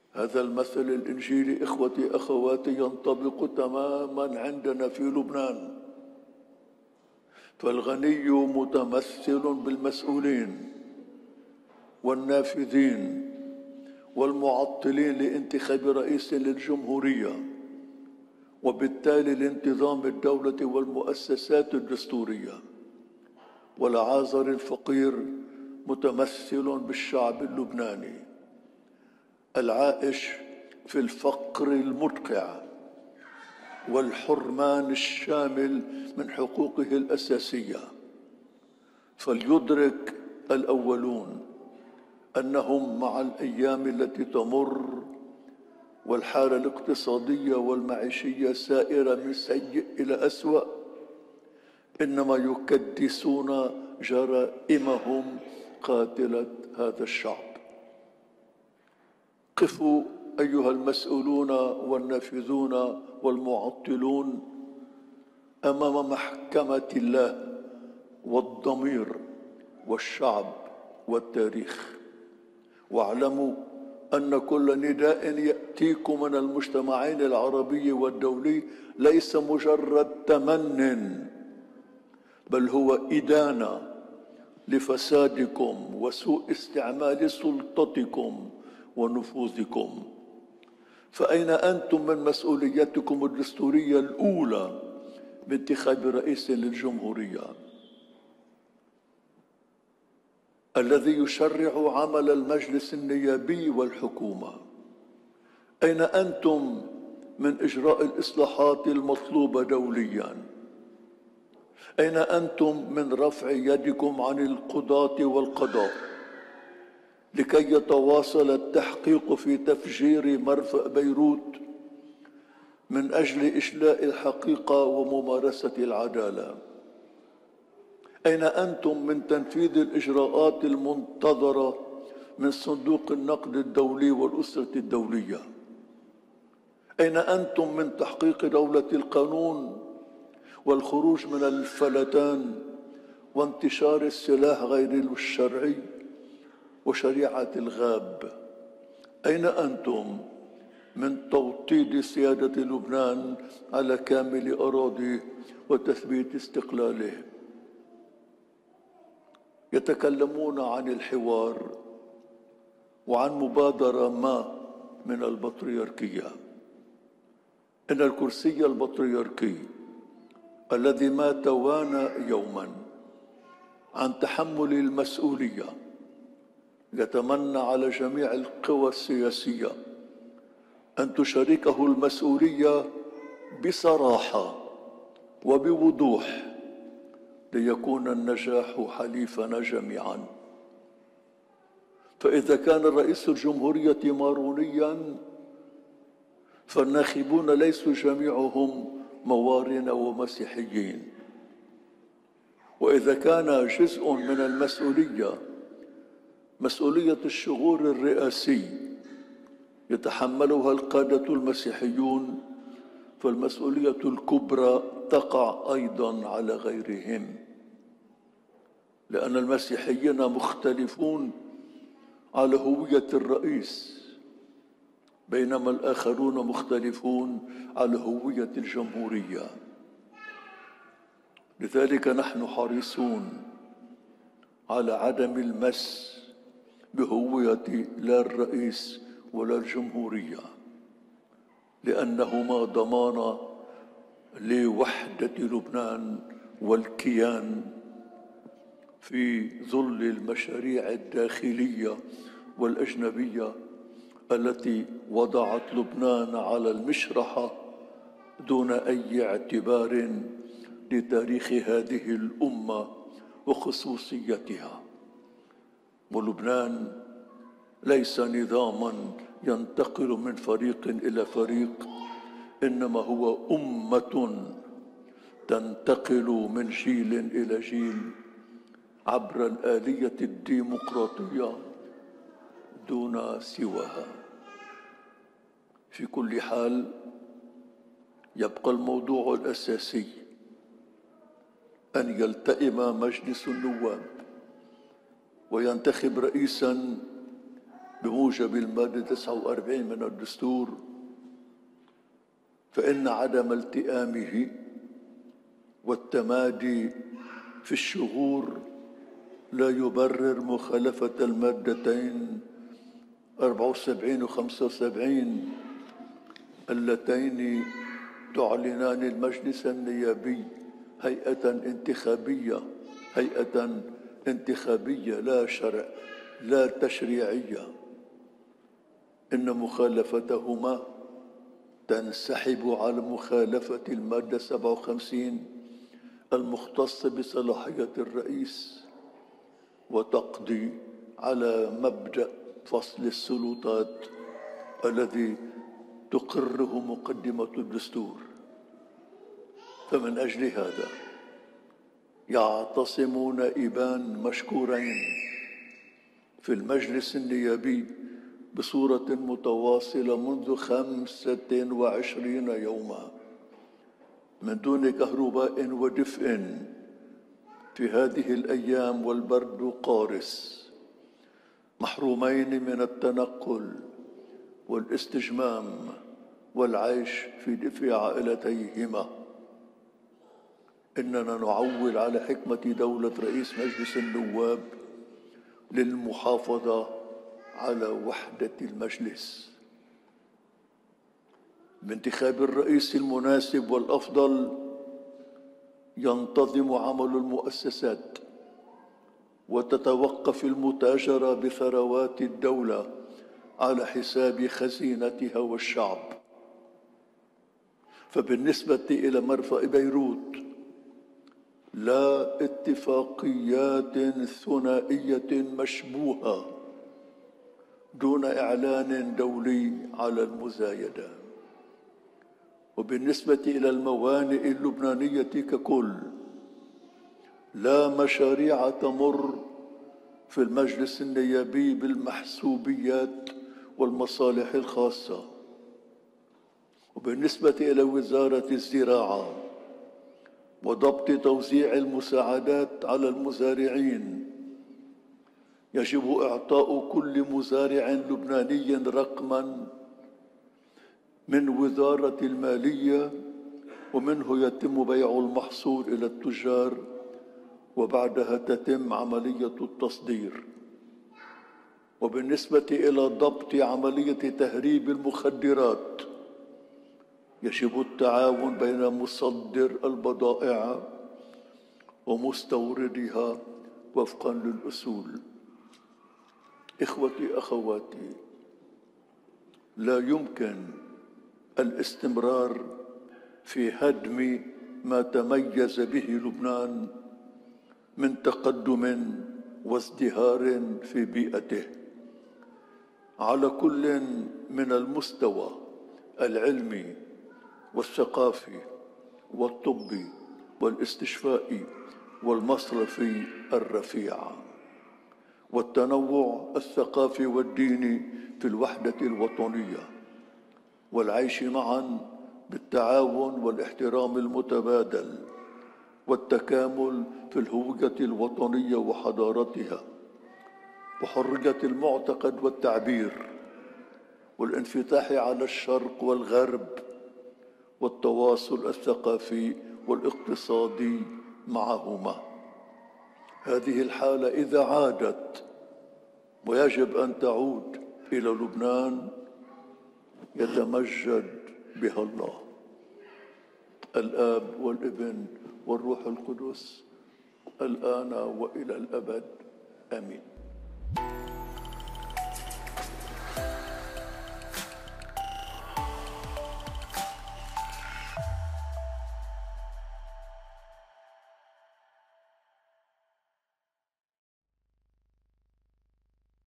هذا المثل الإنجيلي إخوتي أخواتي ينطبق تماما عندنا في لبنان. فالغني متمثل بالمسؤولين والنافذين والمعطلين لانتخاب رئيس للجمهورية، وبالتالي لانتظام الدولة والمؤسسات الدستورية. والعازر الفقير متمثل بالشعب اللبناني العائش في الفقر المدقع والحرمان الشامل من حقوقه الأساسية. فليدرك الأولون أنهم مع الأيام التي تمر والحالة الاقتصادية والمعيشية سائرة من سيء إلى أسوأ إنما يكدسون جرائمهم قاتلة هذا الشعب. قفوا أيها المسؤولون والنافذون والمعطلون أمام محكمة الله والضمير والشعب والتاريخ، واعلموا أن كل نداء يأتيكم من المجتمعين العربي والدولي ليس مجرد تمن، بل هو إدانة لفسادكم وسوء استعمال سلطتكم ونفوذكم. فأين أنتم من مسؤوليتكم الدستورية الأولى بانتخاب رئيس للجمهورية الذي يشرع عمل المجلس النيابي والحكومة؟ أين أنتم من إجراء الإصلاحات المطلوبة دولياً؟ أين أنتم من رفع يدكم عن القضاة والقضاء لكي يتواصل التحقيق في تفجير مرفأ بيروت من أجل إجلاء الحقيقة وممارسة العدالة؟ أين أنتم من تنفيذ الإجراءات المنتظرة من صندوق النقد الدولي والأسرة الدولية؟ أين أنتم من تحقيق دولة القانون والخروج من الفلتان وانتشار السلاح غير الشرعي وشريعة الغاب؟ أين أنتم من توطيد سيادة لبنان على كامل أراضيه وتثبيت استقلاله؟ يتكلمون عن الحوار وعن مبادرة ما من البطريركية. إن الكرسي البطريركي الذي ما توانى يوما عن تحمل المسؤولية يتمنى على جميع القوى السياسية أن تشاركه المسؤولية بصراحة وبوضوح ليكون النجاح حليفنا جميعا. فإذا كان رئيس الجمهورية مارونيا فالناخبون ليسوا جميعهم موارنة ومسيحيين. وإذا كان جزء من المسؤولية مسؤولية الشغور الرئاسي يتحملها القادة المسيحيون، فالمسؤولية الكبرى تقع أيضا على غيرهم، لأن المسيحيين مختلفون على هوية الرئيس بينما الآخرون مختلفون على هوية الجمهورية. لذلك نحن حريصون على عدم المس بهوية لا الرئيس ولا الجمهورية، لأنهما ضمان لوحدة لبنان والكيان في ظل المشاريع الداخلية والأجنبية التي وضعت لبنان على المشرحة دون أي اعتبار لتاريخ هذه الأمة وخصوصيتها. ولبنان ليس نظاما ينتقل من فريق إلى فريق، إنما هو أمة تنتقل من جيل إلى جيل عبر الآلية الديمقراطية دون سواها. في كل حال يبقى الموضوع الأساسي أن يلتئم مجلس النواب وينتخب رئيسا بموجب المادة 49 من الدستور، فإن عدم التئامه والتمادي في الشغور لا يبرر مخالفة المادتين 74 و 75 اللتين تعلنان المجلس النيابي هيئة انتخابية لا تشريعية، إن مخالفتهما تنسحب على مخالفة المادة 57 المختصة بصلاحية الرئيس، وتقضي على مبدأ فصل السلطات الذي تقره مقدمة الدستور. فمن أجل هذا يعتصم نائبان مشكورين في المجلس النيابي بصورة متواصلة منذ 25 يوما من دون كهرباء ودفء في هذه الأيام والبرد قارس، محرومين من التنقل والاستجمام والعيش في دفء عائلتيهما. إننا نعول على حكمة دولة رئيس مجلس النواب للمحافظة على وحدة المجلس بانتخاب الرئيس المناسب والأفضل. ينتظم عمل المؤسسات وتتوقف المتاجرة بثروات الدولة على حساب خزينتها والشعب. فبالنسبة إلى مرفأ بيروت لا اتفاقيات ثنائية مشبوهة دون إعلان دولي على المزايدة. وبالنسبة إلى الموانئ اللبنانية ككل لا مشاريع تمر في المجلس النيابي بالمحسوبيات والمصالح الخاصة. وبالنسبة إلى وزارة الزراعة وضبط توزيع المساعدات على المزارعين، يجب إعطاء كل مزارع لبناني رقماً من وزارة المالية، ومنه يتم بيع المحصول إلى التجار، وبعدها تتم عملية التصدير. وبالنسبة إلى ضبط عملية تهريب المخدرات، يجب التعاون بين مصدر البضائع ومستوردها وفقا للأصول. إخوتي أخواتي، لا يمكن الاستمرار في هدم ما تميز به لبنان من تقدم وازدهار في بيئته على كل من المستوى العلمي والثقافي والطبي والاستشفائي والمصرفي الرفيع، والتنوع الثقافي والديني في الوحدة الوطنية، والعيش معا بالتعاون والاحترام المتبادل، والتكامل في الهوية الوطنية وحضارتها، وحرية المعتقد والتعبير، والانفتاح على الشرق والغرب، والتواصل الثقافي والاقتصادي معهما. هذه الحالة إذا عادت، ويجب أن تعود إلى لبنان، يتمجد بها الله الآب والابن والروح القدس الآن وإلى الأبد، آمين.